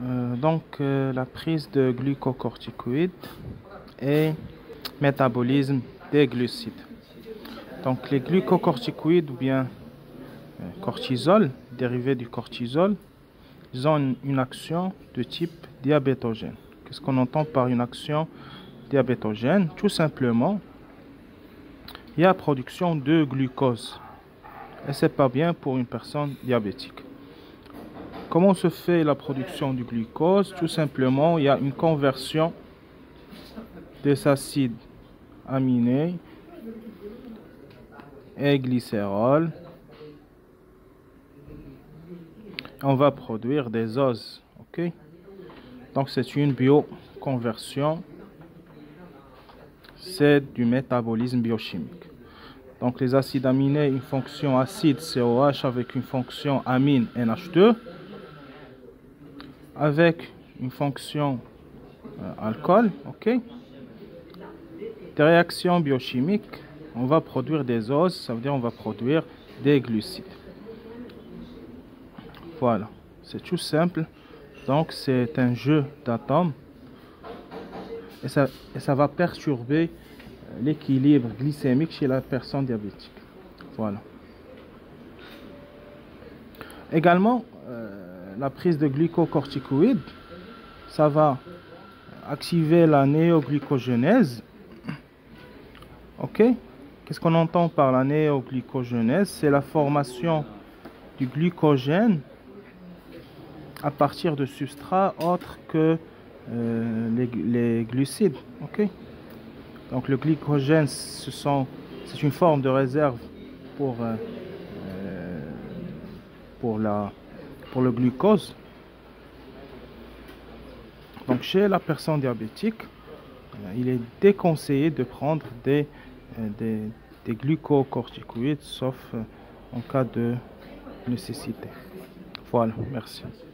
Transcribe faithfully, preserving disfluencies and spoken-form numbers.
Euh, donc, euh, la prise de glucocorticoïdes et métabolisme des glucides. Donc, les glucocorticoïdes ou bien euh, cortisol, dérivés du cortisol, ils ont une, une action de type diabétogène. Qu'est-ce qu'on entend par une action diabétogène? Tout simplement, il y a production de glucose. Et c'est pas bien pour une personne diabétique. Comment se fait la production du glucose? Tout simplement, il y a une conversion des acides aminés et glycérol. On va produire des oses. Ok? Donc, c'est une bioconversion. C'est du métabolisme biochimique. Donc, les acides aminés, une fonction acide C O H avec une fonction amine N H deux. Avec une fonction euh, alcool, ok. Des réactions biochimiques, on va produire des oses, ça veut dire on va produire des glucides. Voilà, c'est tout simple. Donc c'est un jeu d'atomes et ça, et ça va perturber l'équilibre glycémique chez la personne diabétique. Voilà. Également, euh, la prise de glucocorticoïdes, ça va activer la néoglycogénèse. Ok? Qu'est-ce qu'on entend par la néoglycogénèse? C'est la formation du glycogène à partir de substrats autres que euh, les, les glucides. Ok? Donc le glycogène, ce sont, c'est une forme de réserve pour, euh, pour, la, pour le glucose. Donc chez la personne diabétique, euh, il est déconseillé de prendre des, euh, des, des glucocorticoïdes, sauf euh, en cas de nécessité. Voilà, merci.